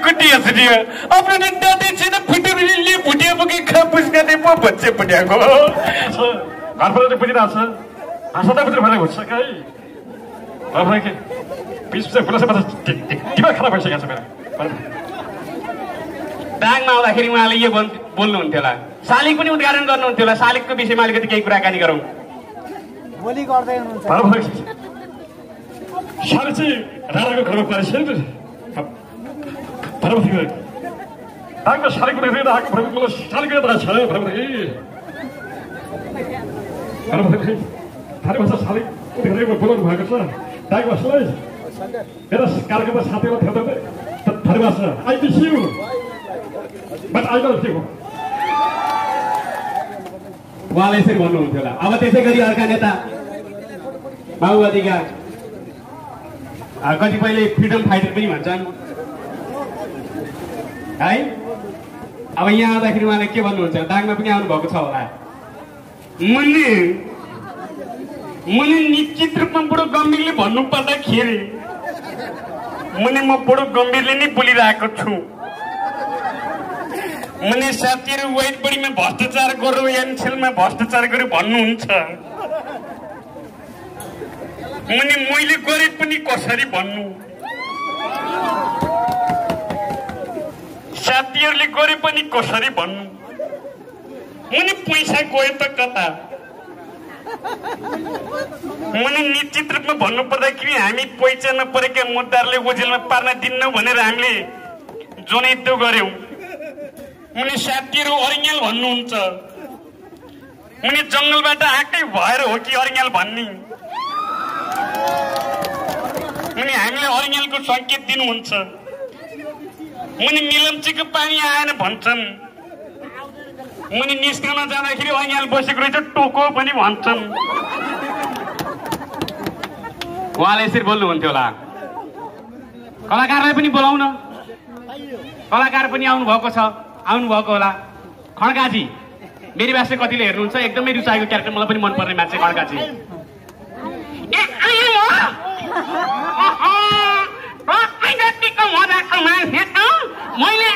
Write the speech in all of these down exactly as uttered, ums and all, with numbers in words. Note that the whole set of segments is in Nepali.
कुटिया सुटिया अपने दादी से ना फुटे लिए फुटिया बगे खा पुछ करने पो बच्चे फुटिया को घर पर तो पुजिरा छ आशा त पुत्र भने हुन्छ कई अब के पिस पिस पुलिस बस दिमाग खराब भइसकेको छ मेरो दाङमा आउँदाखेरि उहाँले यो बोल्नुहुन्थ्यो होला शालिग पनि उद्घाटन गर्नुहुन्थ्यो होला शालिगको विषयमा अलिकति केही कुराकानी गरौँ बोली गर्दै हुनुहुन्छ शालिग चाहिँ राणाको घरमा परेछ नि परमथिको दाङमा शालिग पनि आएको प्रमुखले शालिग त छ परमथि परमथि थारे भाषा शालिग उनीहरुको बोलाउनु भएको छ दाइको असलै मेरो कार्यक्रममा साथीहरु थियो त थारे भाषा I miss you but I don't think उहाँले यसरी भन्नुहुन्थ्यो होला अब त्यसै गरी अर्का नेता माओवादीका कतिपयले फ्रिडम फाइटर पनि भन्छन् है अब यहाँ आउँदाखेरि उहाँले के भन्नुहुन्छ दाङमा पनि आउनु भएको छ होला मैले मैले निश्चित रूपमा बडो गम्भीरले भन्नु पर्दाखेरि मैले म बडो गम्भीरले नै बोलिरहेको छु मैले साथीहरु वाइट बडीमा भ्रष्टाचार गर्यो एनसेलमा भ्रष्टाचार गर्यो भन्नुहुन्छ मैले मैले गरे पनि कसरी भन्नु साथीहरुले गरे पनि कसरी भन्नु मैले पैसा गए त कता मैले निश्चित रूपमा भन्नु पर्दाखेरि हामी पैसा नपरेका मुद्दाहरुले ओझेलमा पार्न दिन्नौ भनेर हामीले जनयुद्ध गर्यौं मैले साथीहरु अरिङ्गल भन्नुहुन्छ मैले जंगलबाट आकै भएर हो कि अरिङ्गल भन्ने मैले हामीले अरिङ्गलको संकेत दिनुहुन्छ मैले मिलम्चीको पानी आएन भन्छन् मैले निस्कन जाँदाखेरि अरिङ्गल बसेको रहेछ टोको पनि भन्छन् उहाँले यसरी बोल्नुहुन्थ्यो होला कलाकारलाई पनि बोलाउन कलाकार पनि आउनु भएको छ आउनु भएको होला खड्काजी मेरी भाषा कतिले हेर्नुहुन्छ एकदमै रुचाएको क्यारेक्टर मलाई पनि मन पर्ने मान्छे खड्काजी मैले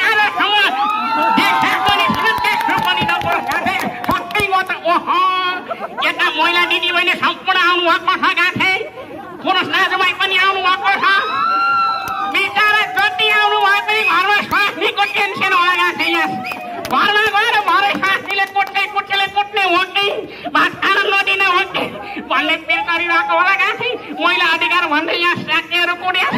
यता महिला दिदी बहिनी सम्पूर्ण आउनु भएको छ गाथे पुरुष दाजुभाइ पनि आउनु भएको छ बिचारा जति आउनु भए पनि घरमा स्वास्नीको टेन्सन होला गाथे यस घरमा गएर भरे स्वास्नीले कुट्ने कुट्नेले कुट्ने हो कि भात खान नदिन हो कि भन्ने पिर गरिरहेको होला गाथे महिला अधिकार भन्दै यहाँ साथीहरू कुट्या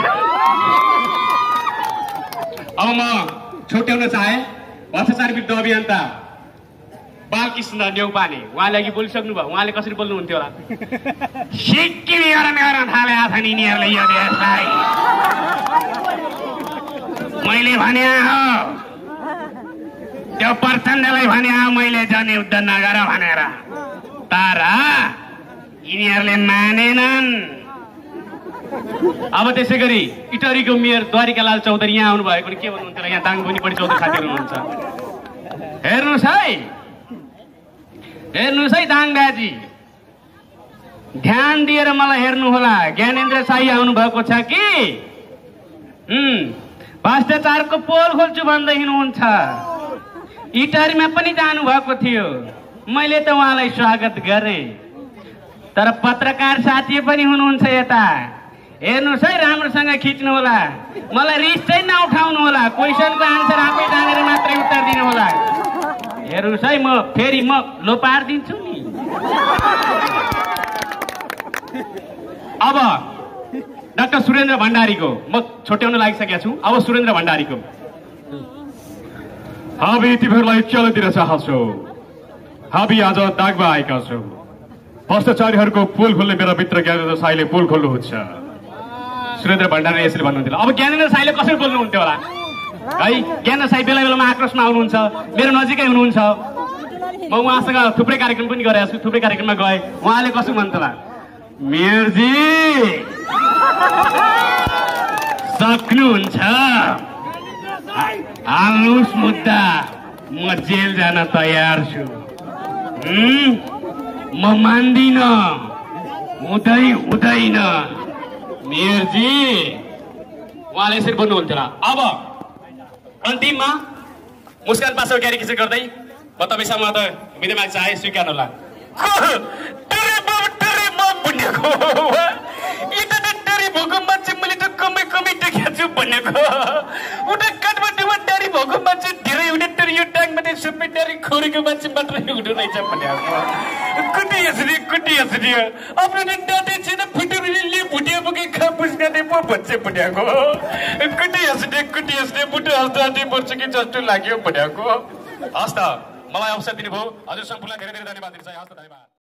अब म छुट्याउन चाहे भ्रष्टाचार विरुद्ध अभियन्ता बालकृष्ण नेउपाने उहाँले अघि बोलिसक्नु भयो उहाँले कसरी बोल्नुहुन्थ्यो होला सिक्किम हेर हेर थालेका छन् यिनीहरूले यो देशलाई मैले भने हो त्यो प्रचण्डलाई भने हो मैले जनयुद्ध नगर भनेर तर यिनीहरूले मानेनन् अब त्यसै गरी इटरीको मेयर द्वारिकालाल चौधरी यहाँ आउनु भएको के भन्नुहुन्थ्यो यहाँ दाङ पनि बढी चौधरी साथीहरू हुनुहुन्छ हेर्नुहोस् है हेर्नुहोस् है दाङदाजी ध्यान दिएर मलाई हेर्नु होला ज्ञानेन्द्र शाही आउनु भएको छ कि भ्रष्टाचारको पोल खोल्छु भन्दै हिँड्नुहुन्छ इटरीमा पनि जानु भएको थियो मैले त उहाँलाई स्वागत गरेँ तर पत्रकार साथी पनि हुनुहुन्छ यता हेर्नुहोस् है राम्रोसँग खिच्नु होला मलाई रिस चाहिँ नउठाउनु होला क्वेसनको आन्सर आफै जानेर मात्रै उत्तर दिनु होला हेर्नुहोस् है म फेरि म लोपार दिन्छु नि अब डाक्टर सुरेन्द्र भण्डारीको म छुट्याउन लागिसकेका छु अब सुरेन्द्र भण्डारीको हामी तिमीहरूलाई चलतिर चाहन्छौ हामी आज दागमा आएका छौँ भ्रष्टाचारीहरूको पुल खोल्ने मेरा मित्र ज्ञानेन्द्र साईले पुल खोल्नुहुन्छ सुरेन्द्र भण्डारी यसरी भन्नुहुन्थ्यो अब ज्ञानेन्द्र साईले कसरी बोल्नुहुन्थ्यो होला है ज्ञानेन्द्र साई बेला बेलामा आक्रोशमा आउनुहुन्छ मेरो नजिकै हुनुहुन्छ म उहाँसँग थुप्रै कार्यक्रम पनि गरेको छु थुप्रै कार्यक्रममा गएँ उहाँले कसो भन्थ्यो होला मेयरजी सक्नुहुन्छ हाल्नुहोस् मुद्दा म जेल जान तयार छु म मान्दिन हुँदै हुँदैन मेयरजी उहाँले यसरी बोल्नुहुन्थ्यो होला अब अन्तिममा मुस्कान पासो क्यारिकेचर गर्दै म तपाईँसँग त विधिमाग चाहे स्वीकार्नु होला भएको मान्छे मैले त कमै कमै देखेको छु भनेको उता काठमाडौँमा डारी भएको मान्छे धेरै हुने तर यो ट्याङमा चाहिँ सबै डारी खोरेको मान्छे मात्रै हुँदो रहेछ भनेको कुटी यसरी कुटी यसरी आफ्नो डाँटे छैन फुटेरले भुटिया बोके खा पुस्काने पो भन्छ भनेको कुटी यसरी कुटी यसरी मुटु हल्दाटे पर्छ कि जस्तो लाग्यो भनेको हस् त मलाई अवसर दिनुभयो हजुर सम्पूर्णलाई धेरै धेरै धन्यवाद दिन्छ हस् त धन्यवाद।